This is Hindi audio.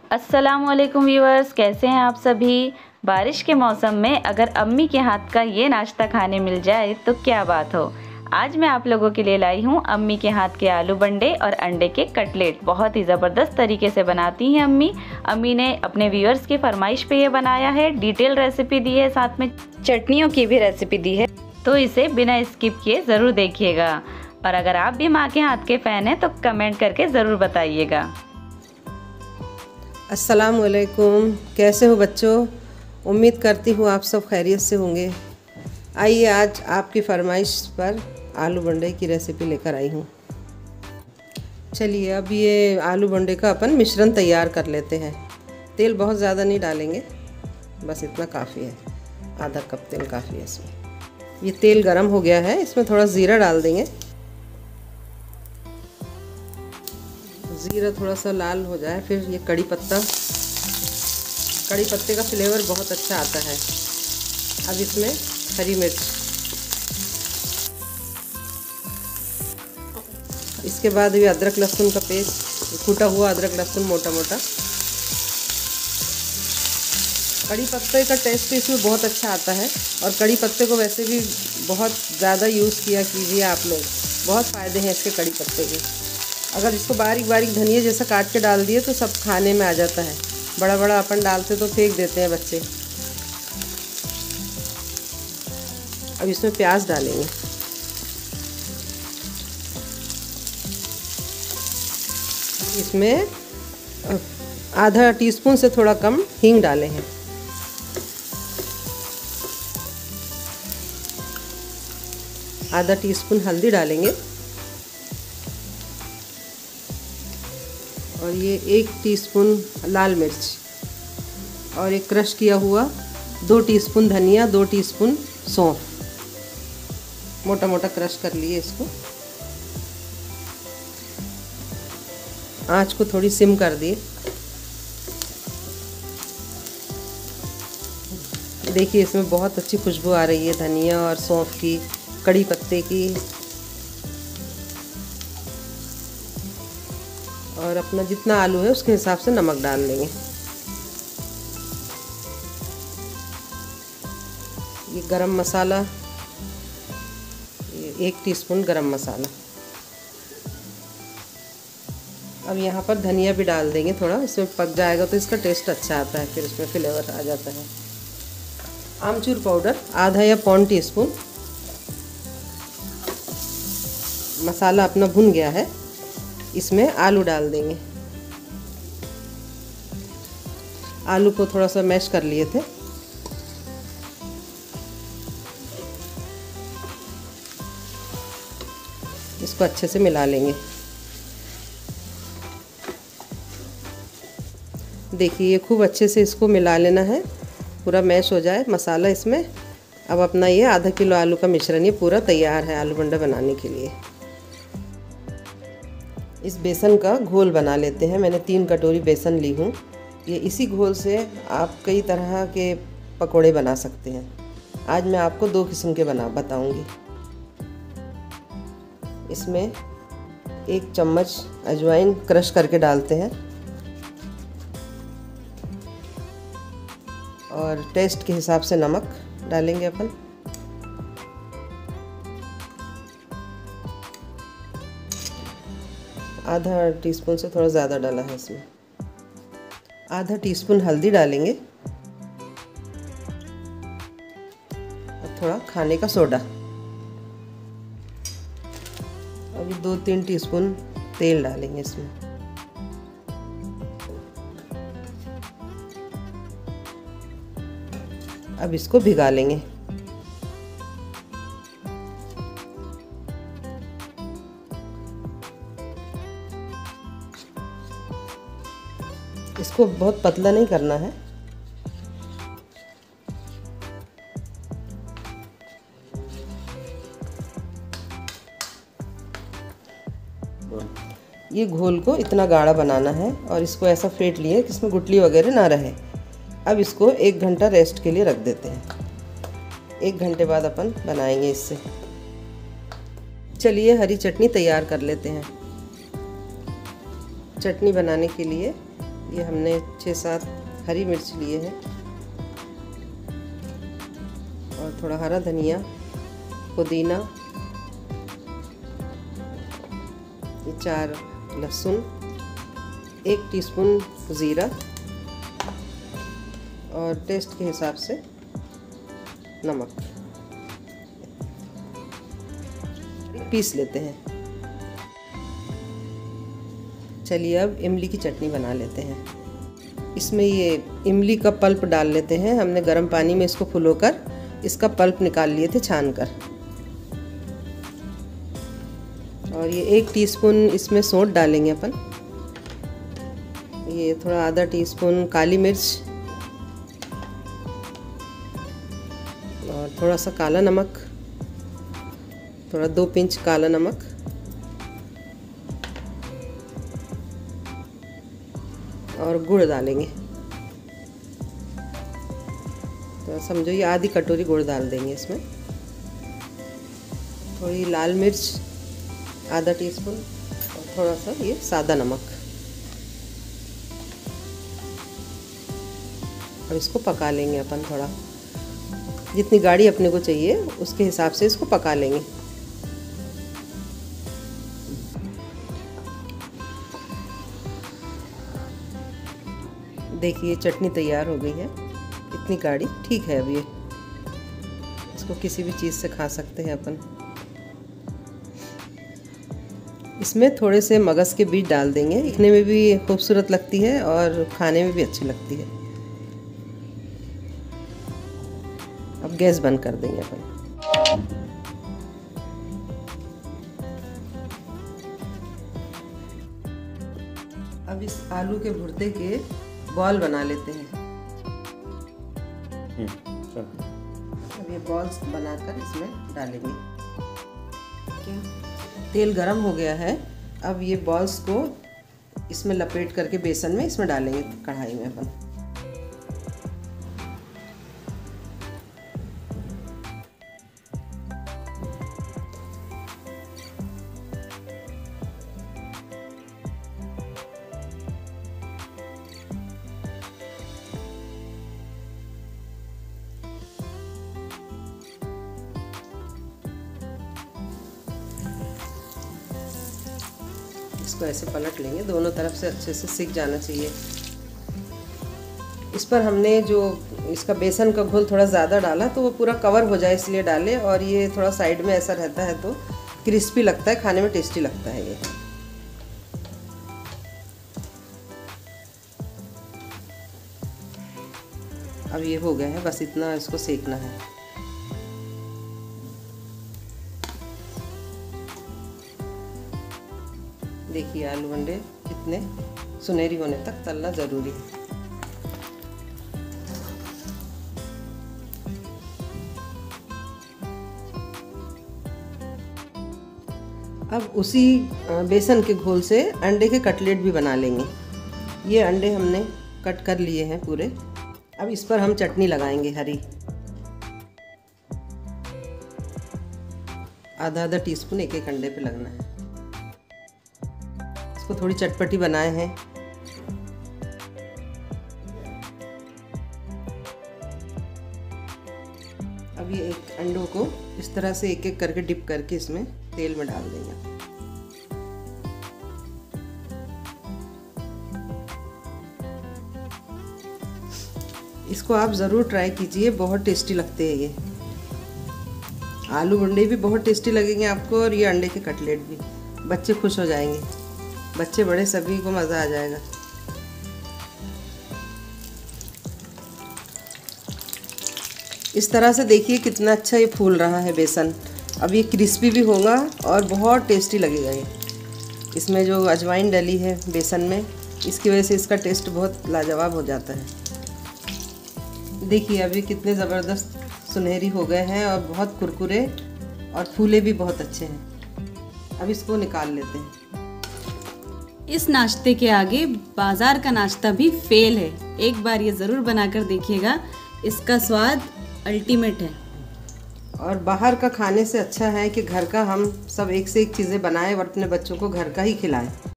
अस्सलामुअलैकुम व्यूअर्स, कैसे हैं आप सभी। बारिश के मौसम में अगर अम्मी के हाथ का ये नाश्ता खाने मिल जाए तो क्या बात हो। आज मैं आप लोगों के लिए लाई हूँ अम्मी के हाथ के आलू बंडे और अंडे के कटलेट। बहुत ही ज़बरदस्त तरीके से बनाती हैं अम्मी। अम्मी ने अपने व्यूअर्स की फरमाइश पे ये बनाया है, डिटेल रेसिपी दी है, साथ में चटनियों की भी रेसिपी दी है, तो इसे बिना स्किप किए ज़रूर देखिएगा। और अगर आप भी माँ के हाथ के फ़ैन हैं तो कमेंट करके ज़रूर बताइएगा। अस्सलामुअलैकुम, कैसे हो बच्चों। उम्मीद करती हूँ आप सब खैरियत से होंगे। आइए आज आपकी फरमाइश पर आलू बंडे की रेसिपी लेकर आई हूँ। चलिए अब ये आलू बंडे का अपन मिश्रण तैयार कर लेते हैं। तेल बहुत ज़्यादा नहीं डालेंगे, बस इतना काफ़ी है, आधा कप तेल काफ़ी है इसमें। ये तेल गरम हो गया है, इसमें थोड़ा ज़ीरा डाल देंगे। ज़ीरा थोड़ा सा लाल हो जाए, फिर ये कड़ी पत्ते का फ्लेवर बहुत अच्छा आता है। अब इसमें हरी मिर्च, इसके बाद भी अदरक लहसुन का पेस्ट, कूटा हुआ अदरक लहसुन मोटा मोटा। कड़ी पत्ते का टेस्ट इसमें बहुत अच्छा आता है, और कड़ी पत्ते को वैसे भी बहुत ज़्यादा यूज़ किया कीजिए आप लोग, बहुत फ़ायदे हैं इसके कड़ी पत्ते के। अगर इसको बारीक बारीक धनिया जैसा काट के डाल दिए तो सब खाने में आ जाता है। बड़ा बड़ा अपन डालते तो फेंक देते हैं बच्चे। अब इसमें प्याज डालेंगे। इसमें आधा टीस्पून से थोड़ा कम हींग डाले हैं। आधा टीस्पून हल्दी डालेंगे, और ये 1 टीस्पून लाल मिर्च, और एक क्रश किया हुआ 2 टीस्पून धनिया, 2 टीस्पून सौंफ, मोटा मोटा क्रश कर लिए इसको। आँच को थोड़ी सिम कर दिए। देखिए इसमें बहुत अच्छी खुशबू आ रही है धनिया और सौंफ की, कड़ी पत्ते की। और अपना जितना आलू है उसके हिसाब से नमक डाल लेंगे। ये गरम मसाला, ये 1 टीस्पून गरम मसाला। अब यहाँ पर धनिया भी डाल देंगे थोड़ा, इसमें पक जाएगा तो इसका टेस्ट अच्छा आता है, फिर इसमें फ्लेवर आ जाता है। आमचूर पाउडर आधा या पौन टीस्पून। मसाला अपना भुन गया है, इसमें आलू डाल देंगे। आलू को थोड़ा सा मैश कर लिए थे। इसको अच्छे से मिला लेंगे। देखिए ये खूब अच्छे से इसको मिला लेना है, पूरा मैश हो जाए मसाला इसमें। अब अपना ये आधा किलो आलू का मिश्रण ये पूरा तैयार है आलू बंडा बनाने के लिए। इस बेसन का घोल बना लेते हैं। मैंने 3 कटोरी बेसन ली हूँ। ये इसी घोल से आप कई तरह के पकोड़े बना सकते हैं। आज मैं आपको 2 किस्म के बताऊँगी। इसमें 1 चम्मच अजवाइन क्रश करके डालते हैं, और टेस्ट के हिसाब से नमक डालेंगे अपन। आधा टीस्पून से थोड़ा ज़्यादा डाला है इसमें। आधा टीस्पून हल्दी डालेंगे, और थोड़ा खाने का सोडा, और 2-3 टीस्पून तेल डालेंगे इसमें। अब इसको भिगा लेंगे। इसको बहुत पतला नहीं करना है। ये घोल को इतना गाढ़ा बनाना है, और इसको ऐसा फेंट लिए कि इसमें गुठली वगैरह ना रहे। अब इसको 1 घंटा रेस्ट के लिए रख देते हैं। 1 घंटे बाद अपन बनाएंगे इससे। चलिए हरी चटनी तैयार कर लेते हैं। चटनी बनाने के लिए ये हमने 6-7 हरी मिर्च लिए हैं और थोड़ा हरा धनिया, पुदीना, ये 4 लहसुन, 1 टीस्पून ज़ीरा और टेस्ट के हिसाब से नमक। पीस लेते हैं। चलिए अब इमली की चटनी बना लेते हैं। इसमें ये इमली का पल्प डाल लेते हैं। हमने गर्म पानी में इसको फुलोकर इसका पल्प निकाल लिए थे छानकर। और ये 1 टीस्पून इसमें सौंठ डालेंगे अपन। ये थोड़ा आधा टीस्पून काली मिर्च और थोड़ा सा काला नमक, थोड़ा 2 पिंच काला नमक और गुड़ डालेंगे। तो समझो ये आधी कटोरी गुड़ डाल देंगे इसमें। थोड़ी लाल मिर्च आधा टीस्पून और थोड़ा सा ये सादा नमक। और इसको पका लेंगे अपन थोड़ा, जितनी गाढ़ी अपने को चाहिए उसके हिसाब से इसको पका लेंगे। देखिए चटनी तैयार हो गई है, इतनी गाढ़ी ठीक है। अब ये इसको किसी भी चीज़ से खा सकते हैं अपन। इसमें थोड़े से मगज़ के बीज डाल देंगे, दिखने में भी खूबसूरत लगती है और खाने में भी अच्छी लगती है। अब गैस बंद कर देंगे अपन। अब इस आलू के भुर्ते के बॉल बना लेते हैं। अब ये बॉल्स बनाकर इसमें डालेंगे। तेल गरम हो गया है। अब ये बॉल्स को इसमें लपेट करके बेसन में इसमें डालेंगे कढ़ाई में अपन। इसको ऐसे पलट लेंगे, दोनों तरफ से अच्छे से सिक जाना चाहिए। इस पर हमने जो इसका बेसन का घोल थोड़ा ज़्यादा डाला तो वो पूरा कवर हो जाए इसलिए डाले, और ये थोड़ा साइड में ऐसा रहता है तो क्रिस्पी लगता है, खाने में टेस्टी लगता है ये। अब ये हो गया है, बस इतना इसको सेकना है। देखिए आलू बंडे कितने सुनहरी होने तक तलना ज़रूरी है। अब उसी बेसन के घोल से अंडे के कटलेट भी बना लेंगे। ये अंडे हमने कट कर लिए हैं पूरे। अब इस पर हम चटनी लगाएंगे हरी, आधा टीस्पून एक अंडे पे लगना है। इसको थोड़ी चटपटी बनाए हैं। अब ये एक अंडों को इस तरह से एक एक करके डिप करके इसमें तेल में डाल देंगे। इसको आप ज़रूर ट्राई कीजिए, बहुत टेस्टी लगते हैं ये। आलू बंडे भी बहुत टेस्टी लगेंगे आपको, और ये अंडे के कटलेट भी। बच्चे खुश हो जाएंगे, बच्चे बड़े सभी को मज़ा आ जाएगा। इस तरह से देखिए कितना अच्छा ये फूल रहा है बेसन। अब ये क्रिस्पी भी होगा और बहुत टेस्टी लगेगा ये। इसमें जो अजवाइन डली है बेसन में, इसकी वजह से इसका टेस्ट बहुत लाजवाब हो जाता है। देखिए अभी कितने ज़बरदस्त सुनहरी हो गए हैं और बहुत कुरकुरे और फूले भी बहुत अच्छे हैं। अब इसको निकाल लेते हैं। इस नाश्ते के आगे बाजार का नाश्ता भी फेल है। एक बार ये ज़रूर बनाकर देखिएगा, इसका स्वाद अल्टीमेट है। और बाहर का खाने से अच्छा है कि घर का हम सब एक से एक चीज़ें बनाएं और अपने बच्चों को घर का ही खिलाएं।